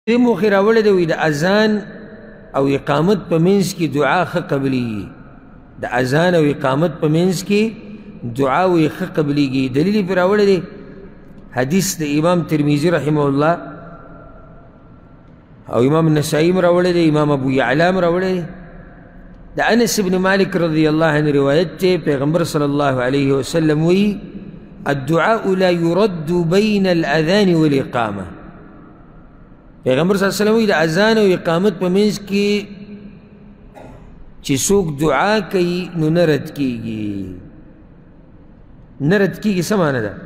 دې موخې راوړی دی د اذان او اقامت په منځ کې دعا ښه قبلیږي. د اذان او اقامت په منځ کې دعا وی ښه قبلیږي. دلیل یې پرې راوړی دی حدیث د امام ترمذي رحمه الله او امام نسائی م راوړی دی، امام ابو یعلا م راوړی دی. د انس بن مالک رضی الله عنه روایت دی، پیغمبر صلی الله علیه وسلم وی الدعاء لا يرد بین الاذان والاقامه. پیغمبر صلی الله علیه وسلم وی د اذان او اقامت په منځ کې چې څوک دعا کوي نو نه رد کیږي. نه رد کیږي څه معنی ده؟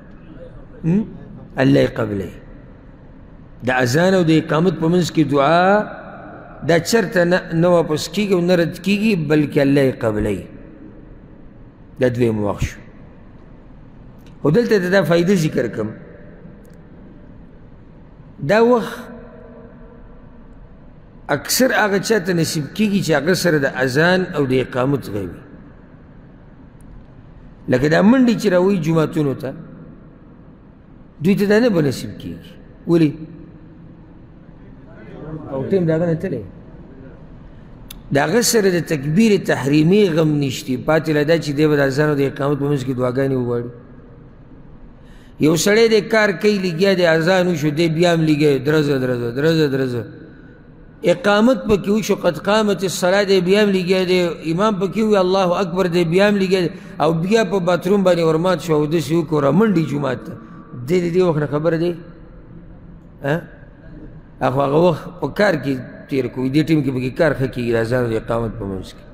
الله یې قبلوي. د اذان او د اقامت په منځ کې دعا دا چرته نه واپس کیږي او نه رد کیږي بلکې الله یې قبلوي. دا دویم وخت شو. خو دلته د دا فایده ذکر کړم. دا وخت اکثر هغه چاته نصیب کیږي چې هغه سره د اذان او د اقامت غوي. لکه دا منډې چې راوایي جوماتونو ته، دوی ته دا نه به نصیب کیږي. ولې؟ او ټیم د هغه نه تللی، د هغه سره د تکبیر تحریمي غم نشتی. پاتې له دا چې دی به د اذان او د اقامت په منځ کې دعاګانې وغواړي. یو سړی د کار کوي، لګیا د اذان وشو، دی بیا هم لګیا درزه درزه درزه درزه. اقامت پکې وشو، قد قامت الصلاة، دی بیا هم لګیا دی. امام پکې ووی الله اکبر، دی بیا هم لګیا دی. او بیا په باتروم باندې ورمات شو او داسې وکړو رامنډي جومات ته. دی د دې وخت نه خبره دی؟ خو هغه وخت په کار کې تېر کړو. دې ټیم کې پکې کار ښه کېږي د اذان او د اقامت په منځ کې.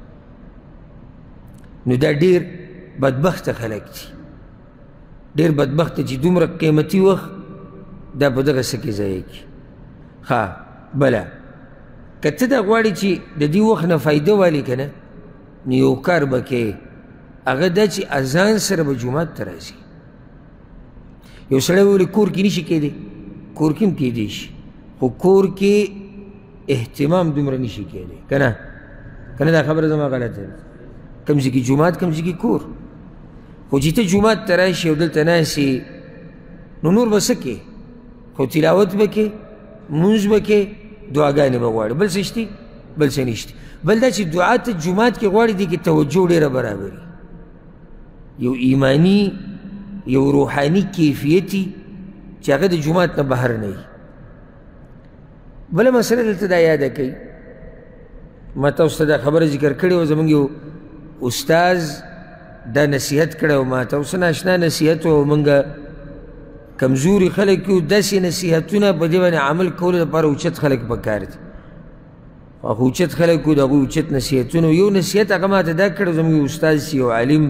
نو دا ډېر بدبخته خلک دي، ډېر بدبخته چې دومره قیمتي وخت دا په دغه څه کې ضایع کړي. ښه بله، که ته دا غواړې چې د دې وخت نه فایده والې که نه، نو یو کار به کوې، هغه دا چې اذان سره به جومات ته راځي. یو سړی به ولې کور کې نشي کېدی؟ کور کې هم کېدی شي، خو کور کې اهتمام دومره نشي کېدی که نه؟ که نه دا خبره زما غلطه ده؟ کوم ځای کې جومات، کوم ځای کې کور. خو چې ته جومات ته راشي او دلته ناستې، نو نور به څه کوې؟ خو تلاوت به کوې، مونځ به کوې، دعاګانې به غواړي. بل څه شتي؟ بل څه نشته. بل دا چې دعا ته جومات کې غواړي، دې کې توجه ډېره برابري، یو ایمانی یو روحاني کیفیتي چې هغه د جومات نه بهر نه وي. بله مسله دلته دا یاده کوي، ما تاسو ته دا خبره ذکر کړې وه، زموږ یو استاذ دا نصیحت کړی و ما ته. اوس ناشنا نصیحت و، موږ کمزوري خلک یو، داسې نصیحتونه په دې باندې عمل کولو لپاره اوچت خلک پکار دي. خو اوچت خلک و، د هغوی اوچت نصیحتونه. یو نصیحت هغه ما ته دا کړی، زموږ یو استاذ چې یو عالم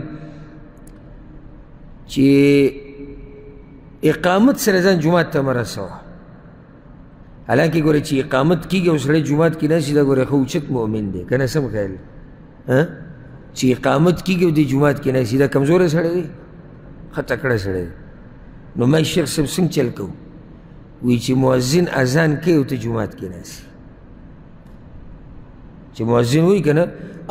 چې اقامت سره ځان جومات ته مه رسوه. حالانکې ګوره چې اقامت کېږي او سړی جومات کې ناست دا ګوره ښه اوچت مؤمن دی که نه؟ سم خیال چې اقامت کېږي او دی جومات کې ناست دا کمزوری سړی دی، ښه تکړه سړی دی. نو ما شیخ صاحب څنګه چل کوو؟ وایي چې مؤذن اذان کوي او ته جومات کې ناست، چې مؤذن وایي که نه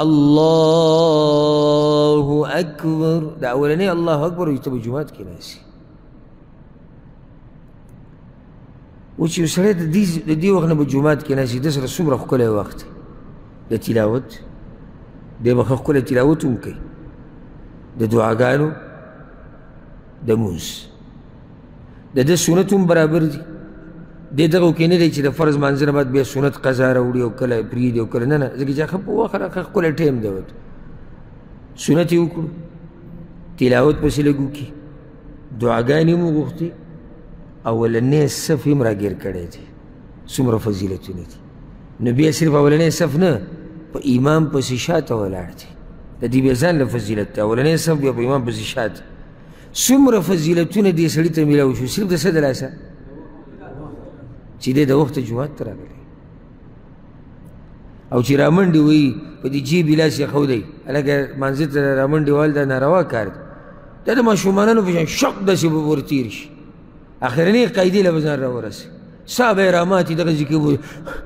الله اکبر، دا اولنی الله اکبر وایي ته به جومات کې ناست. اوس چې یو سړی د دې وخت نه به جومات کې ناست، ده سره څومره ښکلی وخت د تلاوت، دی به ښه ښکلی تلاوت هم کوي، د دعاګانو، د مونځ، د ده سنت هم برابر دي. دې دغو کې نه دی چې د فرض مانځه نه بعد بیا سنت قضا راوړي او کله پرېږدي او کله نه، ځکه چې ښه په وخت ښه ښکلی ټایم دی ورته، سنت یې وکړو، تلاوت پسې لږ وکړي، دعاګانې هم وغوښتې، اولنی صف هم راګیر کړی دی. څومره فضیلتونه دي. نو بیا صرف اولنی صف نه، په امام پسې شاته ولاړ دی، د دې بیا ځان له فضیلت دی. اولنی صف بیا په امام پسې شاته. څومره فضیلتونه دې سړي ته میلاو شو صرف د څه د لاسه؟ چې دی د وخته جومات ته راغلی او چې رامنډې وایي په دې جیب یې لاس یې ښودی. هلکه مانځه ته رامنډې وال دا ناروا کار دی. دا د ماشومانانو په شان شق داسې به ورتېر شي، اخرنۍ قاعدې له به ځان راورسي، ساه به یې راماتي، دغسې کې به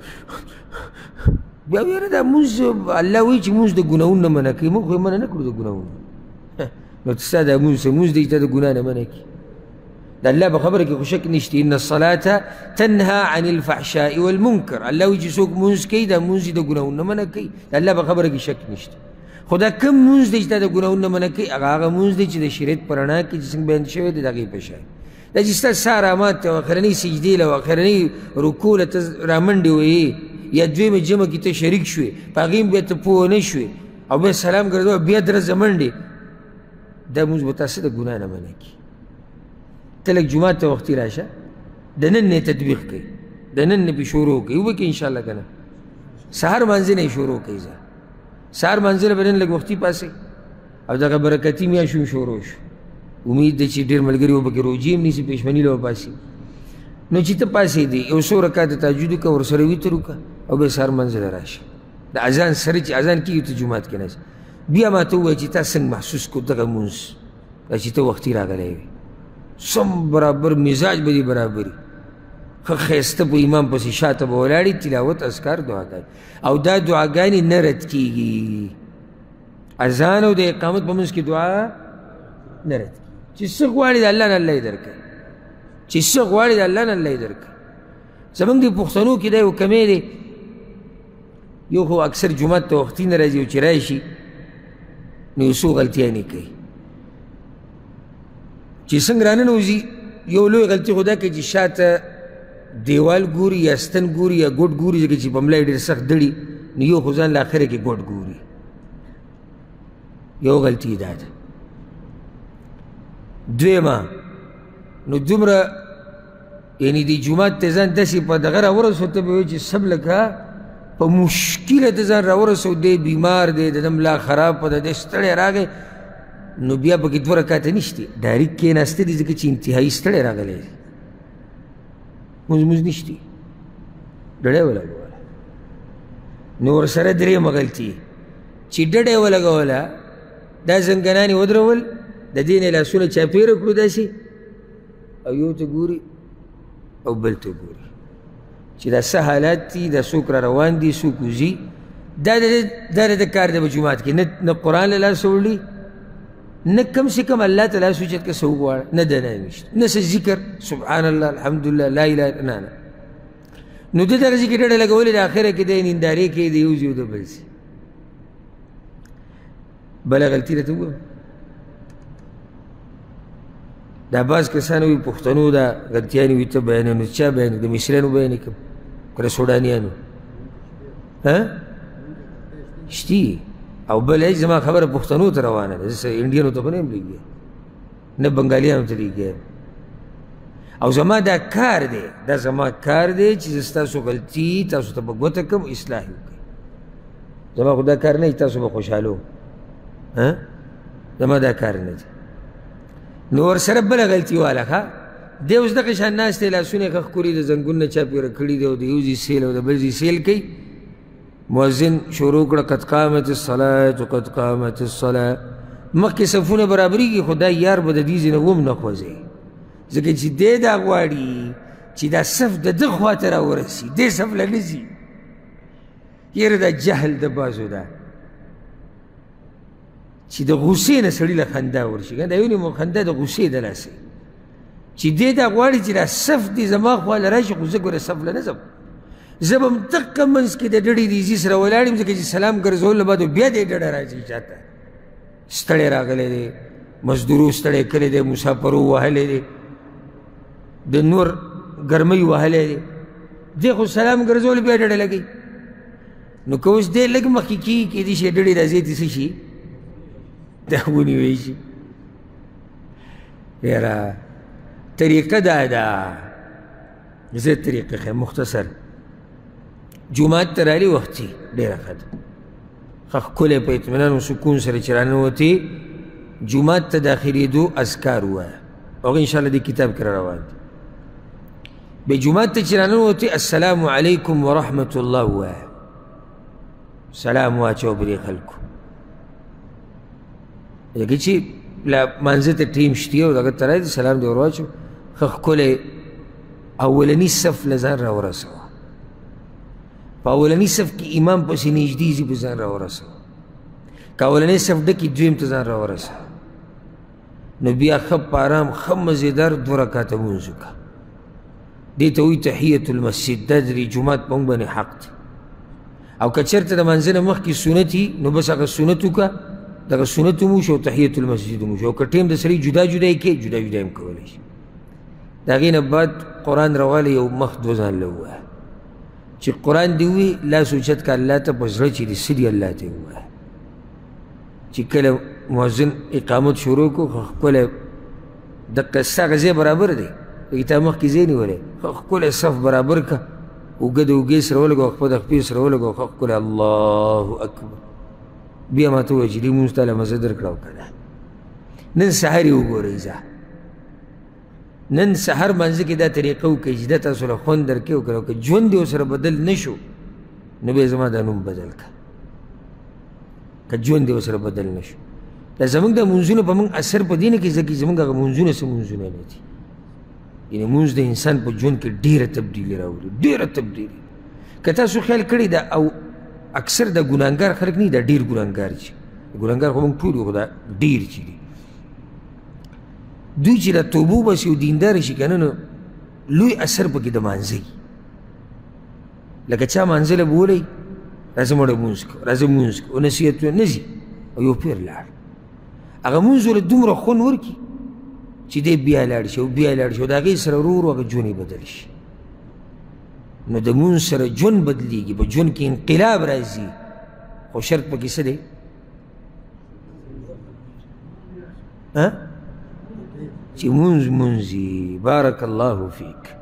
بیا یاره دا مونځ الله وایي چې مونځ د ګناهونو نه منع کوي، موږ خو یې منع نه کړو د ګناهونو. نو ته ستا دا مونځ دی چې تا د ګناه نه منع کړي. د الله په خبره کې خو شک نشته ان الصلاة تنهى عن الفحشاء والمنکر الله وایي چې څوک مونځ کوي دا مونځ یې د ګناهونو نه منع کوي د الله په خبره کې شک نشته خو دا کوم مونځ دی چې دا د ګناهونو نه منع کوي هغه مونځ دی چې د شریعت په رڼا کې چې څنګه بیان شوی دی د هغې په شان دا چې ستا سا رامات ته اخرنۍ سجدې له اخرنۍ رکوع له ته رامنډې وهې یا دویمه جمع کې ته شریک شوې په هغې هم بیا ته پوه نه شوې او بیا سلام ګرځوه بیا درځه منډې دا مونځ به تاسې د ګناه نه منع کړي ته لږ جومات ته وختي راشه د نن نه تطبیق کوي د نن نه پې شروع کوي وبکې انشاءالله که نه سهار مانځه نه یې شروع کوي ځه سهار مانځه به نن لږ وختي پاسئ او دغه برکتي میاشت هم شروع شو امید دی چې ډېر ملګري وبکې روجې هم نیسي پېشمني له وپاسي نو چې ته پاسېدې یو څو رکاته تهجد وکړه ورسره وتر وکړه او بیا سهار منځه له راشه د اذان سره چې اذان کېږي ته جومات کې ناست بیا ما ته ووایه چې تا څنګه محسوس کړو دغه مونځ دا چې ته وختي راغلی وې سم برابر مزاج به دې برابري ښه ښایسته په امام پسې شاته به ولاړې تلاوت اذکار دعاګانې او دا دعاګانې نه رد کېږي اذان او د اقامت په منځ کې دعا نه رد کېږي چې څه غواړي د الله نه الله یې درکوي چې څه غواړي د الله نه الله یې درکوي زموږ د پښتنو کې دا یو کمی دی یو خو اکثر جومات ته وختي نه راځي او چې راشي نو یو څو غلطیانې کوي چې څنګه راننوځي یو لوی غلطي خو دا کوي چې شاته دیوال ګوري یا ستن ګوري یا ګوټ ګوري ځکه چې په ملا یې ډېر سخت دړي نو یو خو ځان له اخره کې ګوټ ګوري یو غلطي دا ده دویمه نو دومره یعنې د جومات ته ځان داسې په دغه راورسو ته به وایي چې سب لکه په مشکله ته ځان راورسو دی بیمار دی د ده ملا خراب په د دی ستړی راغی نو بیا پکې دوه رکاته نشته ډایرکټ کېناسته دي ځکه چې انتهایي ستړی راغلی دی مونځ نشته ډډی ولګوله نو ورسره درېیمه غلطي چې ډډی ولګوله دا زنګنان یې ودرول د دې نه لاسونه چاپېره کړو داسې او یو ته ګوري او بل ته ګوري چې دا څه حالات دي دا څوک را روان دي څوک وځي دا د کار دی په جومات کې نه قرآن له لاسه وړي نه کم سے کم الله ته لاس اوچت که څه وغواړه نه ده نه نشته نه څه ذکر سبحان الله الحمدلله لا اله نه نه نو ده دغسې کې ډډه لګولې د اخره کې دی نندارې کوي د یو ځي او د بل ځي بله غلطي راته وګوره دا بعض کسان وي پښتنو دا غلطیانې وي ته بیانوي نو چا بیانوي د مصریانو بیانې کړم که د سوډانیانو شتي او بل هیڅ زما خبره پښتنو ته روانه ده زه انډینو ته خو نه یم لېږی نه بنګالیانو ته لېږی او زما دا کار دی دا زما کار دی چې زه ستاسو غلطي تاسو ته به ګوته کړم اصلاح یې وکړئ زما خو دا کار نه چې تاسو به خوشحاله زما دا کار نه دی نو ورسره بله غلطي واله ښه دی اوس دغه شان ناست دی لاسونه یې ښه ښکوري د زنګون نه چاپېره کړي دی او د یو ځي سیل او د بل ځي سیل کوي مؤذن شروع کړه قد قامت الصلاة قد قامت الصلاة مخکې صفونه برابرېږي خو دا یار به د دې ځای نه هم نه خوځوي ځکه چې دی دا غواړي چې دا صف د ده خوا ته راورسي دې صف له نه ځي یاره دا جهل د بازو ده چې د غوسې نه سړي له خندا ورشي که دا یو نیم خندا د غوسې د لاسې چې دی دا غواړي چې دا صف دې زما خوا له راشي خو زه ګوره صف له نه ځم زه به هم دقه منځ کې د ډډې د ایزي سره ولاړ یم ځکه چې سلام ګرځولو نه بعد بیا دې ډډه راځي چاته ستړی راغلی دی مزدورو ستړی کړی دی مسافرو وهلی دی د نور ګرمۍ وهلی دی دی خو سلام ګرځولو بیا ډډه لګوي نو که اوس دی لږ مخکې کېږي کېدای شي ډډې راځي ته څه شي دا ونیوی شي یاره طریقه دا ده زه طریقه ښیم مختصر جومات ته رالي وختي ډېره ښه ده ښه ښکلی په اطمینان و سکون سره چې راننوتې جومات ته داخلېدو اذکار ووایه هغه انشاءالله دې کتاب کې را روان دي بیا جومات ته چې راننوتې السلام علیکم ورحمة الله ووایه سلام واچوه پرې خلکو ځکه چې مانځه ته ټیم شتي او دغه ته راځي سلام دې ور واچو ښه ښکلی اولني صف له ځان را ورسوه په اولني صف کې امام پسې نږدې ځي په ځان را ورسوه که اولنی صف ډکي دویم ته ځان را ورسوه نو بیا ښه په ارام ښه مزېدار 2 رکاته لمونځ وکړه. دې ته وایي تحیة المسجد. دا د جومات په موږ باندې حق دی. او که چېرته د لمانځه نه مخکې سنت وي نو بس هغه سنت وکړه، دغه سنت هم وشو او تحیة المسجد هم وشو. او که ټیم د سړي جدا جدا یې کوي جدا جدا هم کولی شي. د هغې نه بعد قرآن راواله یو مخ 2 ځان له ووایه چې قرآن دې ووایي لاس اوچت که الله ته په زړه چې دې څه دي الله ته یې ووایه. چې کله مؤذن اقامت شروع کړو ښه ښکلی دقه ستا هغه ځای برابر دی پکې تا مخکې ځای نیولی ښه ښکلی صف برابر کړه، اوږه د اوږې سره ولګوه، خپه د خپې سره ولګوه، ښه ښکلی الله اکبر. بیا ما ته ووایه چې دې مونځ تا له مزه در کړه او که نه. نن سهار یې وګورئ ځه، نن سهار مانځه کې دا طریقه وکړئ چې دا تاسو له خوند درکوي او که ژوند یې ورسره بدل نه شو نو بیا زما دا نوم بدل کړه. که ژوند یې ورسره بدل نه شو. دا زموږ د مونځونو په موږ اثر په دې نه کوي ځکه زموږ هغه مونځونه څه مونځونه نه دي. یعنې مونځ د انسان په ژوند کې ډېره تبدیلي راوړي، ډېره تبدیلي. که تاسو خیال کړی دا او اکثر د ګناهګار خلک نه دي، دا ډېر ګناهګار چې ګناهګار خو موږ ټول یو خو دا ډېر چې دي دوی چې د توبه وباسي او دینداره شي که نه نو لوی اثر پکې د مانځه وي. لکه چا مانځه له بولئ راځه مړه مونځ کوه، راځه مونځ کوه، نصیحت نه ځي او یو پیر لاړ، هغه مونځ ورله دومره خوند ورکړي چې دی بیا لاړ شي او بیا لاړ شي او د هغې سره ورو ورو هغه ژوند یې بدل شي. نو د مونځ سره ژوند بدلېږي، په ژوند کې انقلاب راځي، خو شرط پکې څه دی؟ چې مونځ مونځي. بارک الله فیک.